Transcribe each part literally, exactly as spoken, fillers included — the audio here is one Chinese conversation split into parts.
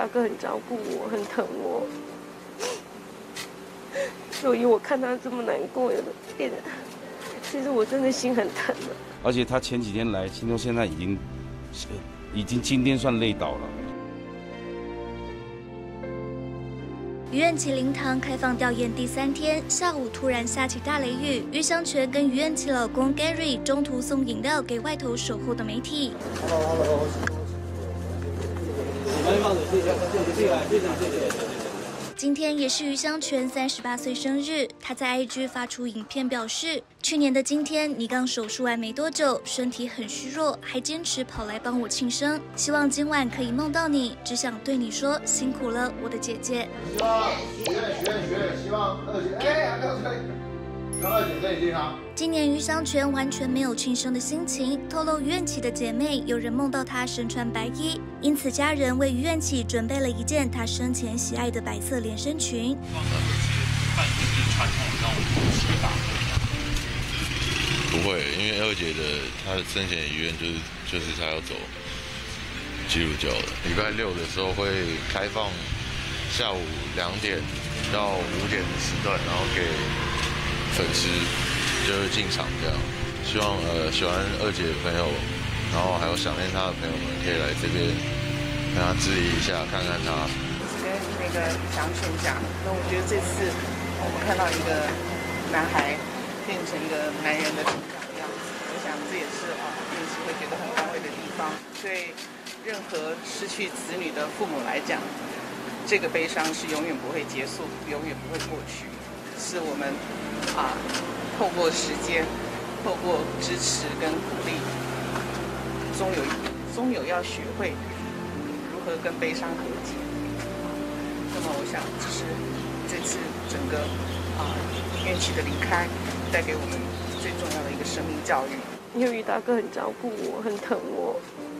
大哥很照顾我，很疼我，所以我看他这么难过，有点，其实我真的心很疼了。 而且他前几天来，听说现在已经，已经今天算累倒了。 余愿琪灵堂开放吊唁第三天，下午突然下起大雷雨，余香泉跟余愿琪老公 Gary 中途送饮料给外头守候的媒体。今天也是余香泉三十八岁生日，他在 I G 发出影片表示，去年的今天你刚手术完没多久，身体很虚弱，还坚持跑来帮我庆生，希望今晚可以梦到你，只想对你说辛苦了，我的姐姐。 希望许愿许愿许愿，希望二姐哎，还没有吹。希望二姐身体健康。 今年余香泉完全没有庆生的心情，透露余愿琪的姐妹有人梦到她身穿白衣，因此家人为余愿琪准备了一件她生前喜爱的白色连身裙。 办就是传统那种西法。 不会，因为二姐的她的生前遗愿就是就是她要走基督教的。礼拜六的时候会开放下午两点到五点的时段，然后给粉丝就是进场这样。希望呃喜欢二姐的朋友，然后还有想念她的朋友们，可以来这边跟她质疑一下，看看她。 跟那个祥泉讲，那我觉得这次我们看到一个男孩变成一个男人的成长的样子，我想这也是啊，运气会觉得很安慰的地方。对任何失去子女的父母来讲，这个悲伤是永远不会结束，永远不会过去，是我们啊透过时间，透过支持跟鼓励，终有终有要学会如何跟悲伤和解。那么我想，这是这次整个啊愿琪的离开带给我们最重要的一个生命教育。 因为余大哥很照顾我，很疼我，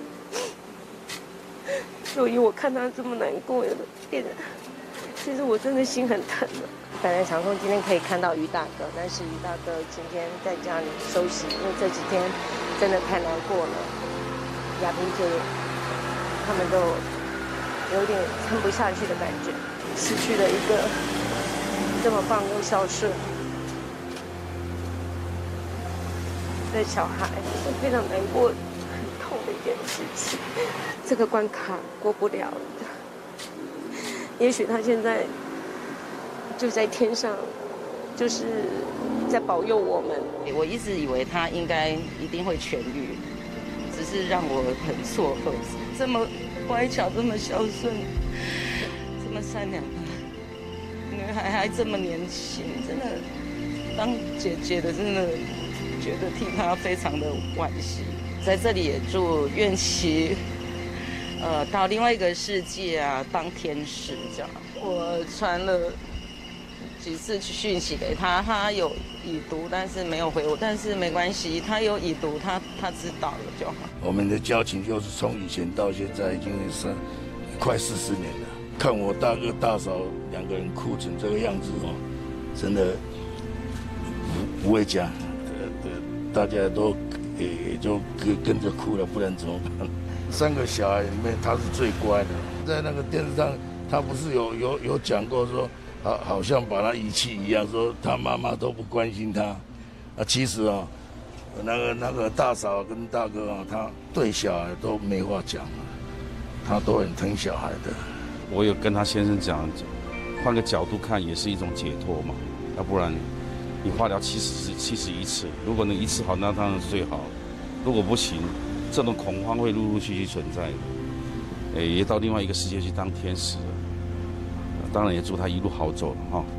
所以我看他这么难过，有点，其实我真的心很疼了。 本来想说今天可以看到余大哥，但是余大哥今天在家里休息，因为这几天真的太难过了。亚萍姐他们都有点撑不下去的感觉，失去了一个这么棒又孝顺的小孩，是非常难过、很痛的一件事情。这个关卡过不了的，也许他现在就在天上，就是在保佑我们。 我一直以为他应该一定会痊愈，只是让我很错愕，这么乖巧，这么孝顺，这么善良的女孩还这么年轻，真的当姐姐的真的觉得替她非常的惋惜。在这里也祝愿琪，呃，到另外一个世界啊，当天使这样。我传了几次讯息给他，他有已读，但是没有回我，但是没关系，他有已读，他他知道了就好。 我们的交情就是从以前到现在已经是快四十年了。看我大哥大嫂两个人哭成这个样子哦，真的不不会讲，大家都也就跟跟着哭了，不然怎么办？三个小孩里面他是最乖的，在那个电视上他不是有有有讲过说。好，好像把他遗弃一样，说他妈妈都不关心他。啊，其实啊，那个那个大嫂跟大哥啊，他对小孩都没话讲，他都很疼小孩的。 我有跟他先生讲，换个角度看也是一种解脱嘛，要不然你化疗七十七十一次，如果能一次好，那当然是最好。如果不行，这种恐慌会陆陆续续存在的。诶，也到另外一个世界去当天使了。当然也祝他一路好走了哈。